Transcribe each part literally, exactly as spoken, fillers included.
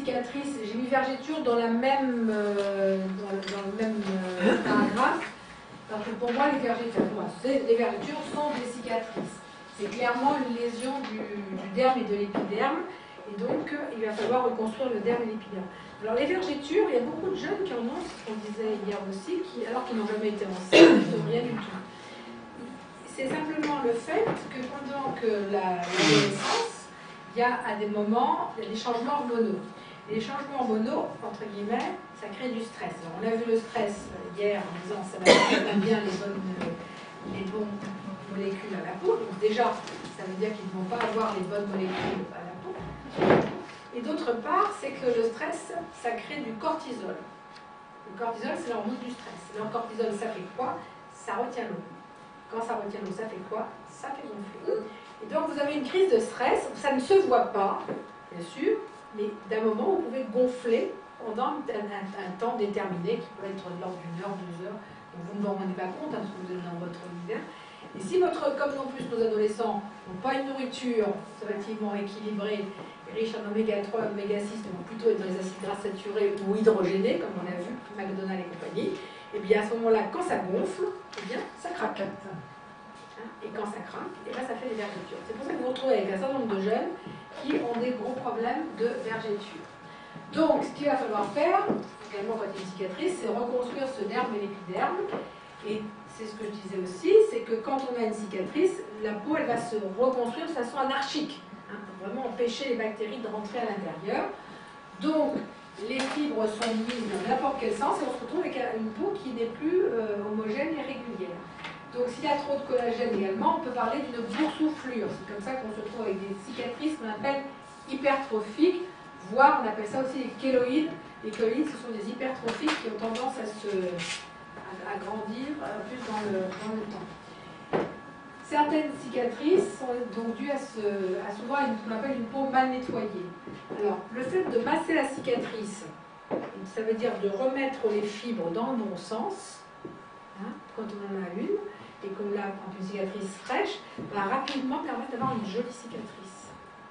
cicatrice, j'ai mis vergéture dans, la même, euh, dans, dans le même euh, paragraphe, parce que pour moi, les vergétures, moi, les vergétures sont des cicatrices. C'est clairement une lésion du, du derme et de l'épiderme, et donc euh, il va falloir reconstruire le derme et l'épiderme. Alors les vergétures, il y a beaucoup de jeunes qui en ont, ce qu'on disait hier aussi, qui, alors qu'ils n'ont jamais été enceintes, rien du tout. C'est simplement le fait que pendant que l'adolescence, il y a à des moments, il y a des changements hormonaux. Et les changements hormonaux, entre guillemets, ça crée du stress. Alors, on a vu le stress hier en disant ça va faire bien les bonnes, les bonnes molécules à la peau. Donc déjà, ça veut dire qu'ils ne vont pas avoir les bonnes molécules à la peau. Et d'autre part, c'est que le stress, ça crée du cortisol. Le cortisol, c'est l'hormone du stress. Le cortisol, ça fait quoi? Ça retient l'eau. Quand ça retient l'eau, ça fait quoi? Ça fait gonfler. Et donc, vous avez une crise de stress, ça ne se voit pas, bien sûr, mais d'un moment, vous pouvez gonfler pendant un, un, un temps déterminé, qui peut être de l'ordre d'une heure, deux heures. Donc, vous ne vous en rendez pas compte, hein, parce que vous êtes dans votre univers. Et si votre, comme non plus nos adolescents, n'ont pas une nourriture relativement équilibrée, riche en oméga trois, oméga six, donc plutôt être dans les acides gras saturés ou hydrogénés, comme on a vu, McDonald's et compagnie, et bien à ce moment-là, quand ça gonfle, eh bien, ça craque. Et quand ça craque, et bien, ça fait des vergetures. C'est pour ça que vous vous retrouvez avec un certain nombre de jeunes qui ont des gros problèmes de vergetures. Donc, ce qu'il va falloir faire, également quand il y a une cicatrice, c'est reconstruire ce derme et l'épiderme. Et c'est ce que je disais aussi, c'est que quand on a une cicatrice, la peau, elle va se reconstruire de façon anarchique, hein, pour vraiment empêcher les bactéries de rentrer à l'intérieur. Donc, les fibres sont mises dans n'importe quel sens et on se retrouve avec une peau qui n'est plus euh, homogène et régulière. Donc, s'il y a trop de collagène également, on peut parler d'une boursouflure. C'est comme ça qu'on se retrouve avec des cicatrices qu'on appelle hypertrophiques, voire on appelle ça aussi les kéloïdes. Les kéloïdes, ce sont des hypertrophiques qui ont tendance à se à grandir plus dans le, dans le temps. Certaines cicatrices sont donc dues à, ce, à souvent à ce qu'on appelle une peau mal nettoyée. Alors, le fait de masser la cicatrice, ça veut dire de remettre les fibres dans le bon sens, hein, quand on en a une, et comme là, quand une cicatrice fraîche, va rapidement permettre d'avoir une jolie cicatrice.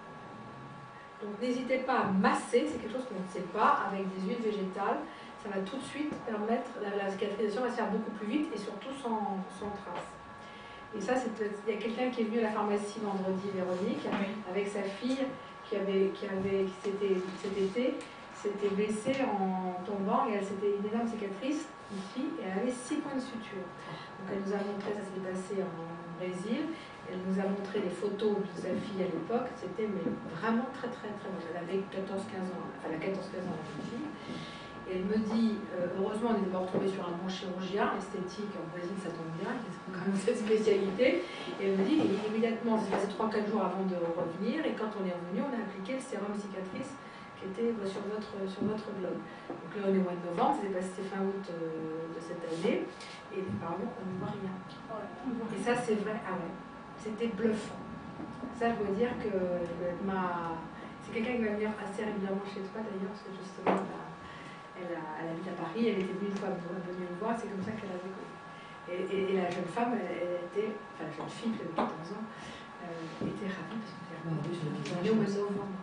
Donc, n'hésitez pas à masser, c'est quelque chose qu'on ne sait pas, avec des huiles végétales. Ça va tout de suite permettre, la, la cicatrisation va se faire beaucoup plus vite et surtout sans, sans trace. Et ça, il y a quelqu'un qui est venu à la pharmacie vendredi, Véronique, oui, avec sa fille qui avait, qui avait qui s'était, cet été, s'était blessée en tombant et elle s'était une énorme cicatrice ici et elle avait six points de suture. Donc elle nous a montré, ça s'est passé en Brésil, elle nous a montré les photos de sa fille à l'époque, c'était mais vraiment très très très bon. Elle avait quatorze quinze ans, enfin elle a quatorze quinze ans la petite fille. Et elle me dit, euh, heureusement on est d'abord tombé sur un bon chirurgien, esthétique, en Brésil ça tombe bien, ils ont quand même cette spécialité. Et elle me dit, et immédiatement, c'est passé trois quatre jours avant de revenir, et quand on est revenu, on a appliqué le sérum cicatrice qui était bah, sur, votre, sur votre globe. Donc là on est au mois de novembre, c'était passé fin août euh, de cette année, et apparemment on ne voit rien. Et ça c'est vrai, ah ouais, c'était bluffant. Ça je dois dire que ma... c'est quelqu'un qui va venir assez régulièrement chez toi d'ailleurs, parce que justement, bah, Elle, a, elle habite à Paris, elle était venue une fois venue me voir, c'est comme ça qu'elle avait connu. Et, et, et la jeune femme, elle, elle était, enfin la jeune fille qui avait quatorze ans, euh, était ravie parce que elle est venue au mois de novembre.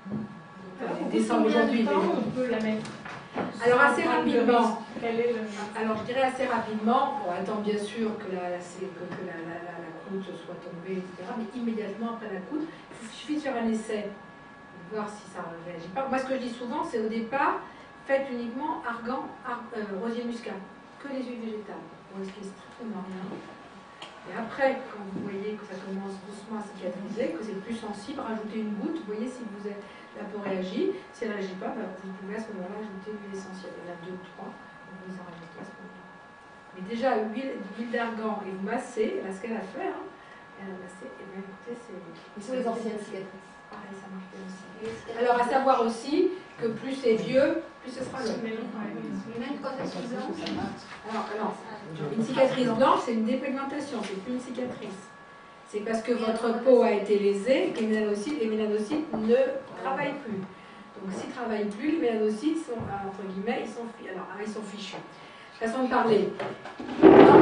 Donc, décembre aujourd'hui. On peut la mettre. Alors assez rapidement, alors je dirais assez rapidement, bon, attends bien sûr que la, que, que la, la, la, la croûte soit tombée, et cetera, mais immédiatement après la croûte, il suffit de faire un essai, de voir si ça ne réagit pas. Moi ce que je dis souvent, c'est au départ, faites uniquement argan, ar, euh, rosier muscat, que les huiles végétales. Vous risquez strictement rien. Et après, quand vous voyez que ça commence doucement à cicatriser, que c'est plus sensible, rajoutez une goutte, vous voyez si vous êtes, la peau réagit. Si elle ne réagit pas, bah, vous pouvez à ce moment-là ajouter l'huile essentielle. Il y en a deux ou trois, vous les en rajoutez à ce moment-là. Mais déjà, l'huile d'argan, et vous massez, là, ce qu'elle a fait, hein, elle a massé, et bien écoutez, c'est... Et sur les anciennes cicatrices. Pareil, ça marche bien aussi. Alors, à savoir aussi que plus c'est vieux, plus ce sera long. Même quand elles sont blanches. Alors, alors, une cicatrice blanche, c'est une dépigmentation, c'est plus une cicatrice. C'est parce que votre peau a été lésée que les mélanocytes, les mélanocytes ne travaillent plus. Donc, s'ils ne travaillent plus, les mélanocytes sont, entre guillemets, ils sont, alors, ils sont fichus. Façon de parler. Normalement,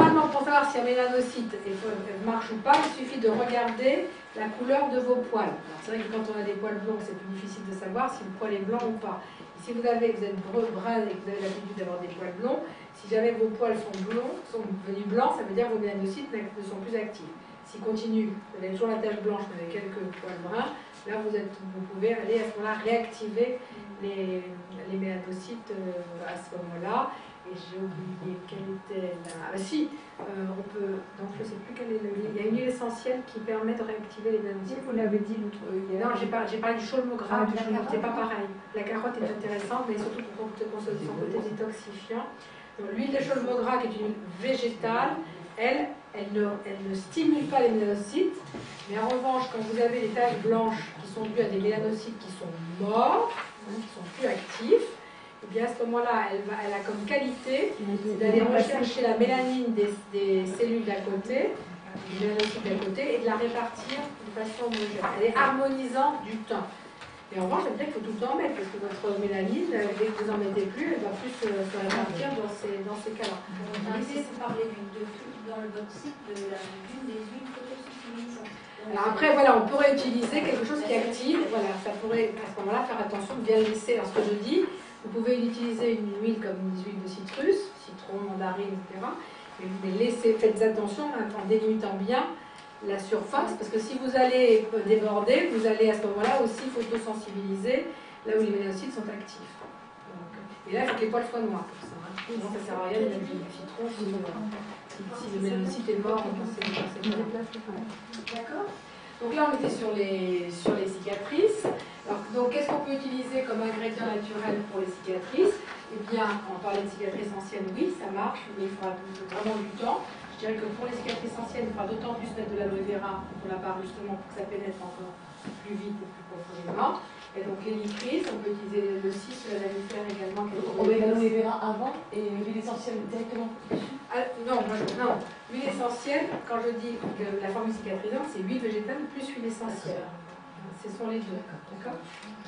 normalement, pour savoir si un mélanocyte marche ou pas, il suffit de regarder la couleur de vos poils. Alors c'est vrai que quand on a des poils blonds, c'est plus difficile de savoir si le poil est blanc ou pas. Et si vous, avez, vous êtes brun et que vous avez l'habitude d'avoir des poils blonds, si jamais vos poils sont blonds, sont devenus blancs, ça veut dire que vos mélanocytes ne sont plus actifs. S'ils continuent, vous avez toujours la tache blanche, mais avec quelques poils bruns, là vous, êtes, vous pouvez aller à ce moment-là réactiver les, les mélanocytes euh, à ce moment-là. Et j'ai oublié quelle était la... Ah si, euh, on peut... Donc je ne sais plus quelle est l'huile. Il y a une huile essentielle qui permet de réactiver les mélanocytes. Vous l'avez dit l'autre hier. Non, j'ai parlé, parlé du chaulmeau gras, Ah, du chaulmeau, c'est pas pareil. La carotte est intéressante, mais surtout pour son côté détoxifiant. L'huile de chaulmeau gras, qui est une huile végétale, elle, elle ne, elle ne stimule pas les mélanocytes, mais en revanche, quand vous avez des taches blanches qui sont dues à des mélanocytes qui sont morts, hein, qui sont plus actifs, et bien à ce moment-là, elle, elle a comme qualité d'aller rechercher la mélanine des, des cellules d'à côté, des mélanocytes d'à côté, et de la répartir de façon homogène. Elle est harmonisante du temps. Et en revanche, ça veut dire qu'il faut tout le temps en mettre, parce que votre mélanine, dès que vous n'en mettez plus, elle va plus se, se répartir dans ces, dans ces cas-là. On a essayé de parler de, dans le votre site de l'une des huiles photosensibilisantes. Alors après, voilà, on pourrait utiliser quelque chose qui active. Voilà, ça pourrait à ce moment-là faire attention de bien laisser. Alors ce que je dis, vous pouvez utiliser une huile comme une huile de citrus, citron, mandarine, et cetera. Mais vous laissez, faites attention en délimitant bien la surface, parce que si vous allez déborder, vous allez à ce moment-là aussi photosensibiliser là où les mélanocytes sont actifs. Donc, et là, il faut que les poils soient noirs pour ça. Hein. Sinon, ça ne sert à rien de mettre du citron si, si, si le mélanocyte est mort dans ces cas-là. D'accord. Donc là, on était sur les, sur les cicatrices. Alors, donc, qu'est-ce qu'on peut utiliser comme ingrédient naturel pour les cicatrices? Eh bien, on parlait de cicatrices anciennes, oui, ça marche, mais il faudra vraiment du temps. Je dirais que pour les cicatrices anciennes, il faudra d'autant plus mettre de l'aloe vera pour la part justement pour que ça pénètre encore plus vite et plus profondément. Et donc l'hélicryse, on peut utiliser le cis, la lamifère également. On met l'aloe vera avant et l'huile essentielle directement dessus. Ah, non, moi, je, non, l'huile essentielle, quand je dis que la formule cicatrisante, c'est huile végétale plus huile essentielle. Ce sont les deux, d'accord?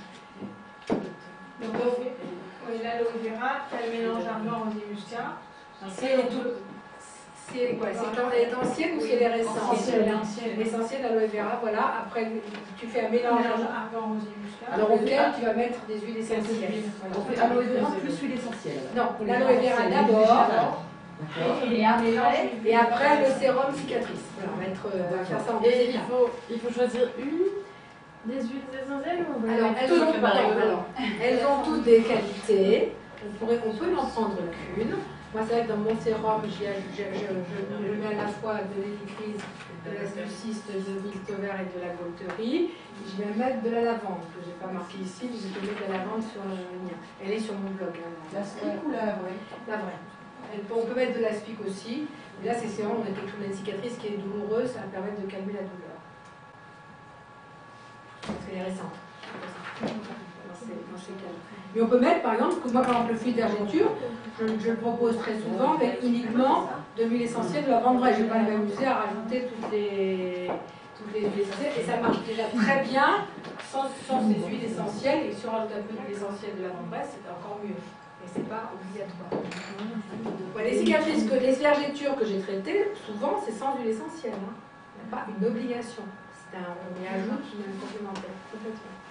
Donc l'aloe vera, qui a le mélange argan rosé muscat. C'est tout. C'est quoi? C'est quand elle est ancienne ou si elle est récente? L'essentiel d'aloe vera, voilà. Après, tu fais un mélange argan rosé muscat. Alors auquel tu vas mettre des huiles essentielles. On fait aloe vera plus huile essentielle. Non, l'aloe vera d'abord. Et après, et après le sérum cicatrice. Voilà, on va, être, on va faire ça en Et il faut, il faut choisir une des huiles essentielles ou on va alors, elles, ont, alors, elles ont toutes des qualités. On, pourrait, on peut n'en prendre qu'une. Moi, c'est vrai que dans mon sérum, je, je, je, je mets à la fois de l'hélicryse, de l'astuciste, de l'huile vert et de la bolterie. Je vais mettre de la lavande, que je n'ai pas marqué ici, mais je vais mettre de la lavande sur le mien. Elle est sur mon blog. Hein, la spic ou la vraie? La vraie. On peut mettre de la spic aussi. Et là, c'est sérum, on a quelque chose d'une cicatrice qui est douloureuse, ça va permettre de calmer la douleur. Parce qu'elle est récente. Mais on peut mettre, par exemple, moi, par exemple, le fluide d'argenture, je, je le propose très souvent avec uniquement de l'huile essentielle de lavande vraie. Je ne vais pas m'amuser à rajouter toutes les, toutes les huiles essentielles. Et ça marche déjà très bien sans, sans ces huiles essentielles. Et si on rajoute un peu d'huile essentielle de lavande vraie, c'est encore mieux. Mais ce n'est pas obligatoire. Voilà, les cicatrices, que, les vergetures que j'ai traitées, souvent, c'est sans huile essentielle. Hein. Il n'y a pas une obligation. Un, on y ajoute une complémentaire, complètement.